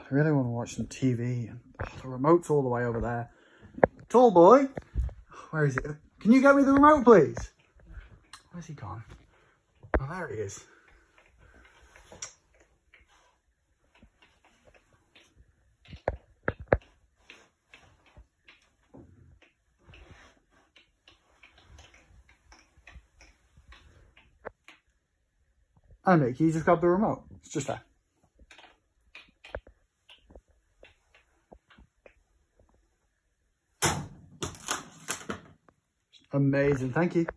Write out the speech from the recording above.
I really want to watch some TV. And the remote's all the way over there. Tall boy, where is it? Can you get me the remote, please? Where's he gone? Oh, there he is. Oh, Nick, you just grab the remote. It's just there. Amazing, thank you.